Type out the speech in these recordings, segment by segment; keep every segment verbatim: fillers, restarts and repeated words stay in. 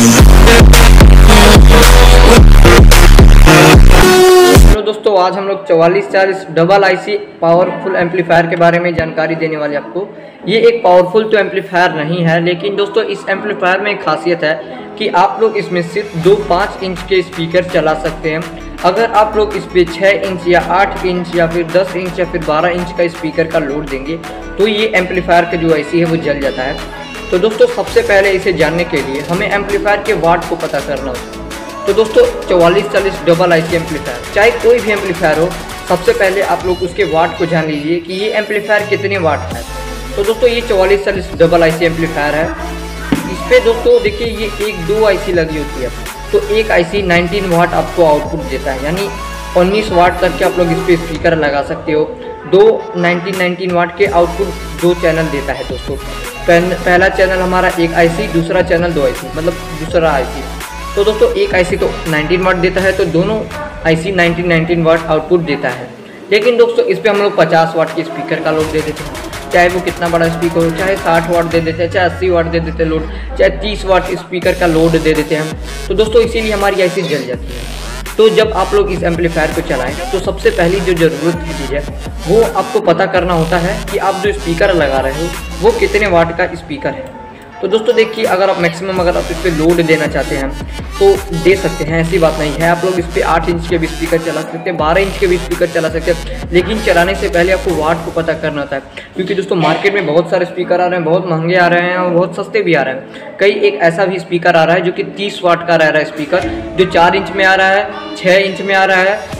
Hello दोस्तों, आज हम लोग चौवालीस चालीस डबल आईसी पावरफुल एम्पलीफायर के बारे में जानकारी देने वाले आपको। ये एक पावरफुल तो एम्पलीफायर नहीं है, लेकिन दोस्तों इस एम्पलीफायर में एक खासियत है कि आप लोग इसमें सिर्फ दो पाँच इंच के स्पीकर चला सकते हैं। अगर आप लोग इस पर छः इंच या आठ इंच या फिर दस इंच या फिर बारह इंच का स्पीकर का लोड देंगे तो ये एम्पलीफायर का जो आईसी है वो जल जाता है। तो दोस्तों सबसे पहले इसे जानने के लिए हमें एम्पलीफायर के वाट को पता करना होता है। तो दोस्तों चौवालीस चालीस डबल आईसी एम्पलीफायर, चाहे कोई भी एम्पलीफायर हो, सबसे पहले आप लोग उसके वाट को जान लीजिए कि ये एम्पलीफायर कितने वाट है। तो दोस्तों ये चौवालीस चालीस डबल आईसी एम्पलीफायर है। इस पर दोस्तों देखिए ये एक दो आईसी लगी होती है, तो एक आईसी उन्नीस वाट आपको आउटपुट देता है, यानी उन्नीस वाट तक के आप लोग इस पर स्पीकर लगा सकते हो। दो उन्नीस उन्नीस वाट के आउटपुट दो चैनल देता है दोस्तों। पहला चैनल हमारा एक आईसी, दूसरा चैनल दो आईसी, मतलब दूसरा आईसी। तो दोस्तों एक आईसी तो उन्नीस वाट देता है, तो दोनों आईसी उन्नीस उन्नीस वाट आउटपुट देता है। लेकिन दोस्तों इस पर हम लोग पचास वाट के स्पीकर का लोड दे देते हैं, चाहे वो कितना बड़ा स्पीकर हो, चाहे साठ वाट दे देते हैं, चाहे अस्सी वाट दे देते हैं लोड, चाहे तीस वाट स्पीकर का लोड दे देते हैं। तो दोस्तों इसीलिए हमारी आईसी जल जाती है। तो जब आप लोग इस एम्पलीफायर को चलाएं तो सबसे पहली जो ज़रूरत की चीज़ है वो आपको पता करना होता है कि आप जो स्पीकर लगा रहे हो वो कितने वाट का स्पीकर है। तो दोस्तों देखिए, अगर आप मैक्सिमम अगर आप इस पर लोड देना चाहते हैं तो दे सकते हैं, ऐसी बात नहीं है। आप लोग इस पर आठ इंच के भी स्पीकर चला सकते हैं, बारह इंच के भी स्पीकर चला सकते हैं, लेकिन चलाने से पहले आपको वाट को पता करना होता है। क्योंकि दोस्तों मार्केट में बहुत सारे स्पीकर आ रहे हैं, बहुत महंगे आ रहे हैं और बहुत सस्ते भी आ रहे हैं। कई एक ऐसा भी स्पीकर आ रहा है जो कि तीस वाट का रह रहा है स्पीकर, जो चार इंच में आ रहा है, छः इंच में आ रहा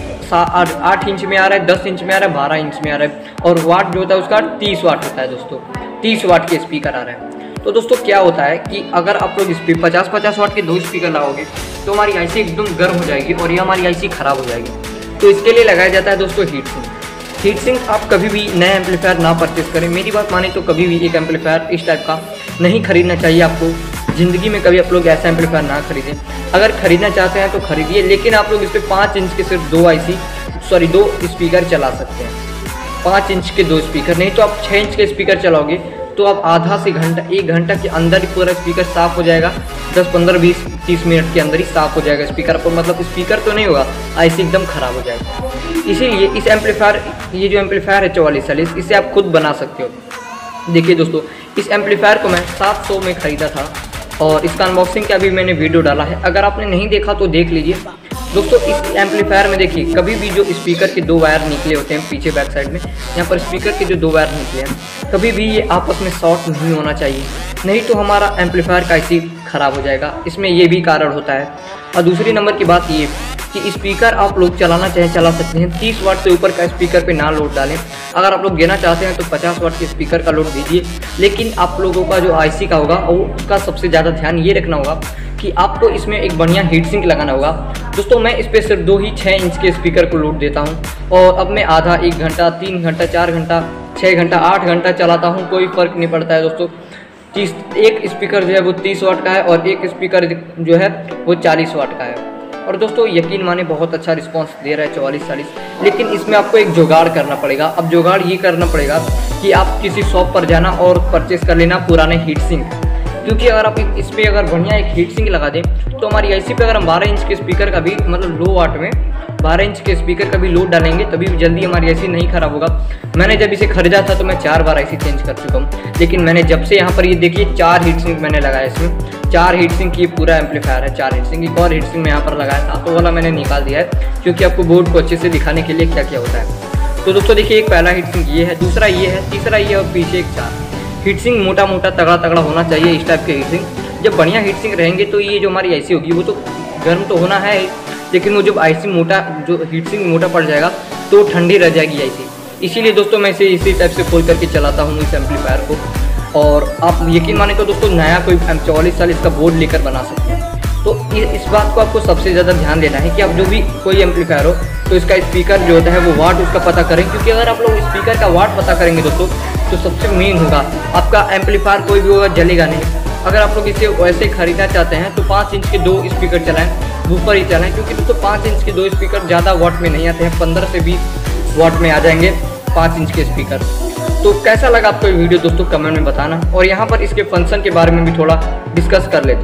है, आठ इंच में आ रहा है, दस इंच में आ रहा है, बारह इंच में आ रहा है, और वाट जो होता है उसका तीस वाट होता है दोस्तों। तीस वाट के स्पीकर आ रहे हैं। तो दोस्तों क्या होता है कि अगर आप लोग इस पर पचास पचास वाट के दो स्पीकर लगाओगे तो हमारी आईसी एकदम गर्म हो जाएगी और ये हमारी आईसी ख़राब हो जाएगी। तो इसके लिए लगाया जाता है दोस्तों हीट सिंक। हीट सिंक आप कभी भी नया एम्पलीफायर ना परचेस करें, मेरी बात माने तो कभी भी एक एम्पलीफायर इस टाइप का नहीं खरीदना चाहिए आपको। ज़िंदगी में कभी आप लोग ऐसा एम्पलीफायर ना खरीदें। अगर खरीदना चाहते हैं तो खरीदिए, लेकिन आप लोग इस पर पाँच इंच के सिर्फ दो आईसी सॉरी दो स्पीकर चला सकते हैं। पाँच इंच के दो स्पीकर, नहीं तो आप छः इंच के स्पीकर चलाओगे तो आप आधा से घंटा एक घंटा के अंदर ही पूरा स्पीकर साफ़ हो जाएगा। दस पंद्रह बीस तीस मिनट के अंदर ही साफ़ हो जाएगा स्पीकर पर, मतलब स्पीकर तो नहीं होगा, आईसी एकदम ख़राब हो जाएगा। इसीलिए इस एम्पलीफायर ये जो एम्पलीफायर है चौवालीस चालीस, इसे आप खुद बना सकते हो। देखिए दोस्तों, इस एम्पलीफायर को मैं सात सौ में ख़रीदा था और इसका अनबॉक्सिंग का भी मैंने वीडियो डाला है, अगर आपने नहीं देखा तो देख लीजिए। दोस्तों इस एम्पलीफायर में देखिए कभी भी जो स्पीकर के दो वायर निकले होते हैं पीछे बैक साइड में, यहाँ पर स्पीकर के जो दो वायर निकले हैं, कभी भी ये आपस में शॉर्ट नहीं होना चाहिए, नहीं तो हमारा एम्पलीफायर का आईसी ख़राब हो जाएगा। इसमें ये भी कारण होता है। और दूसरी नंबर की बात ये कि स्पीकर आप लोग चलाना चाहें चला सकते हैं, तीस वाट से ऊपर का स्पीकर पे ना लोड डालें। अगर आप लोग देना चाहते हैं तो पचास वाट के स्पीकर का लोड दीजिए, लेकिन आप लोगों का जो आईसी का होगा वो उसका सबसे ज़्यादा ध्यान ये रखना होगा कि आपको इसमें एक बढ़िया हीट सिंक लगाना होगा। दोस्तों मैं इस पर सिर्फ दो ही छः इंच के स्पीकर को लोड देता हूँ और अब मैं आधा एक घंटा तीन घंटा चार घंटा छः घंटा आठ घंटा चलाता हूँ, कोई फ़र्क नहीं पड़ता है दोस्तों। तीस एक स्पीकर जो है वो तीस वाट का है और एक स्पीकर जो है वो चालीस वाट का है। और दोस्तों यकीन माने बहुत अच्छा रिस्पांस दे रहा है चौवालीस चालीस, लेकिन इसमें आपको एक जुगाड़ करना पड़ेगा। अब जुगाड़ ये करना पड़ेगा कि आप किसी शॉप पर जाना और परचेस कर लेना पुराने हीट सिंक, क्योंकि अगर आप इस पर अगर बढ़िया एक हीट सिंक लगा दें तो हमारी आईसी पे अगर हम बारह इंच के स्पीकर का भी मतलब लो वाट में बारह इंच के स्पीकर का भी लोड डालेंगे तभी जल्दी हमारी आईसी नहीं ख़राब होगा। मैंने जब इसे खरीदा था तो मैं चार बार आईसी चेंज कर चुका हूँ, लेकिन मैंने जब से यहाँ पर ये देखिए चार हीट सिंक मैंने लगाया, इसमें चार हीट सिंक ये पूरा एम्पलीफायर है, चार हीट सिंक। एक और हीट सिंक मैं यहाँ पर लगाया था तो वाला मैंने निकाल दिया है, क्योंकि आपको बोर्ड को अच्छे से दिखाने के लिए क्या क्या होता है। तो दोस्तों देखिए एक पहला हीट सिंक ये है, दूसरा ये है, तीसरा ये और पीछे एक चार। हीट सिंक मोटा मोटा तगड़ा तगड़ा होना चाहिए इस टाइप के हीट सिंक। जब बढ़िया हीट सिंक रहेंगे तो ये जो हमारी आईसी होगी वो तो गर्म तो होना है, लेकिन वो जब आईसी मोटा जो हीट सिंक मोटा पड़ जाएगा तो ठंडी रह जाएगी आईसी। इसीलिए दोस्तों मैं इसे इसी टाइप से खोल करके चलाता हूँ इस एम्पलीफायर को। और आप यकीन माने तो दोस्तों नया कोई चौवालीस चालीस का बोर्ड लेकर बना सकते हैं। तो इस बात को आपको सबसे ज़्यादा ध्यान देना है कि आप जो भी कोई एम्पलीफायर हो तो इसका स्पीकर जो होता है वो वाट उसका पता करें, क्योंकि अगर आप लोग स्पीकर का वाट पता करेंगे दोस्तों तो सबसे मेन होगा आपका एम्पलीफायर कोई भी होगा जलेगा नहीं। अगर आप लोग इसे वैसे खरीदना चाहते हैं तो पाँच इंच के दो स्पीकर चलाएं, ऊपर ही चलाएं, क्योंकि दोस्तों पाँच इंच के दो स्पीकर ज़्यादा वाट में नहीं आते हैं, पंद्रह से बीस वाट में आ जाएंगे पाँच इंच के स्पीकर। तो कैसा लगा आपको ये वीडियो दोस्तों कमेंट में बताना, और यहाँ पर इसके फंक्शन के बारे में भी थोड़ा डिस्कस कर लेते हैं।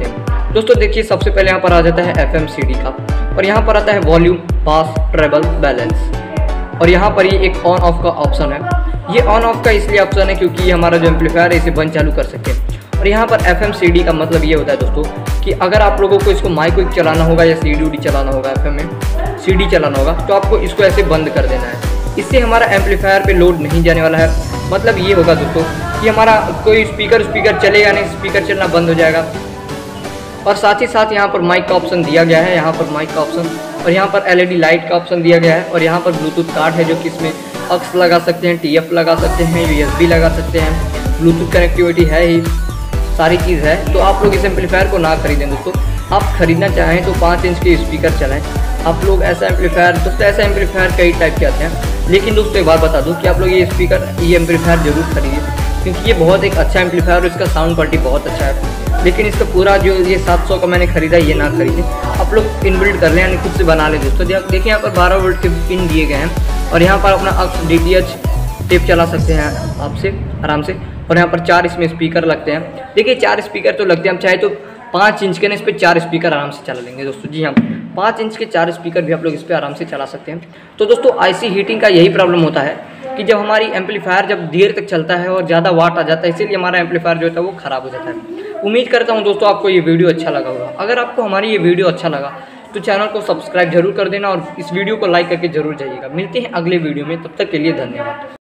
दोस्तों देखिए, सबसे पहले यहाँ पर आ जाता है एफ एम सी डी का, और यहाँ पर आता है वॉल्यूम, पास, ट्रेबल, बैलेंस, और यहाँ पर ये एक ऑन ऑफ का ऑप्शन है। ये ऑन ऑफ का इसलिए ऑप्शन है क्योंकि ये हमारा जो एम्पलीफायर है इसे बंद चालू कर सकते हैं। और यहाँ पर एफ एम सी डी का मतलब ये होता है दोस्तों कि अगर आप लोगों को इसको माइक वाइक चलाना होगा या सी डी डी चलाना होगा, एफ एम में सी डी चलाना होगा, तो आपको इसको ऐसे बंद कर देना है। इससे हमारा एम्पलीफायर पे लोड नहीं जाने वाला है। मतलब ये होगा दोस्तों कि हमारा कोई स्पीकर स्पीकर चलेगा नहीं, स्पीकर चलना बंद हो जाएगा। और साथ ही साथ यहाँ पर माइक का ऑप्शन दिया गया है, यहाँ पर माइक का ऑप्शन, और यहाँ पर एल ई डी लाइट का ऑप्शन दिया गया है, और यहाँ पर ब्लूटूथ कार्ड है जो कि इसमें अक्स लगा सकते हैं, टी एफ लगा सकते हैं, यू एस बी लगा सकते हैं, ब्लूटूथ कनेक्टिविटी है ही, सारी चीज़ है। तो आप लोग इस एम्पलीफायर को ना खरीदें दोस्तों। आप खरीदना चाहें तो पाँच इंच के स्पीकर चलाएं। आप लोग ऐसा एम्पलीफायर, दोस्तों ऐसा एम्पलीफायर कई टाइप के आते हैं, लेकिन दोस्तों एक बात बता दूं कि आप लोग ये स्पीकर ये एम्पलीफायर जरूर खरीदिए, क्योंकि ये बहुत एक अच्छा एम्पलीफायर और इसका साउंड क्वालिटी बहुत अच्छा है। लेकिन इसका पूरा जो ये सात सौ का मैंने खरीदा ये ना खरीदें, आप लोग इनबिल्ट कर लें, यानी खुद से बना लें दोस्तों। देखिए यहाँ पर बारह वोल्ट के पिन दिए गए हैं, और यहाँ पर अपना aux D T H tape चला सकते हैं आपसे आराम से। और यहाँ पर चार इसमें स्पीकर लगते हैं। देखिए चार स्पीकर तो लगते हैं, हम चाहे तो पाँच इंच के ना इस पर चार स्पीकर आराम से चला लेंगे दोस्तों। जी हाँ, पाँच इंच के चार स्पीकर भी आप लोग इस पर आराम से चला सकते हैं। तो दोस्तों आईसी हीटिंग का यही प्रॉब्लम होता है कि जब हमारी एम्पलीफायर जब देर तक चलता है और ज़्यादा वाट आ जाता है, इसीलिए हमारा एम्पलीफायर जो होता है वो ख़राब हो जाता है। उम्मीद करता हूँ दोस्तों आपको ये वीडियो अच्छा लगा होगा। अगर आपको हमारी ये वीडियो अच्छा लगा तो चैनल को सब्सक्राइब जरूर कर देना और इस वीडियो को लाइक करके जरूर जाइएगा। मिलते हैं अगले वीडियो में, तब तक के लिए धन्यवाद।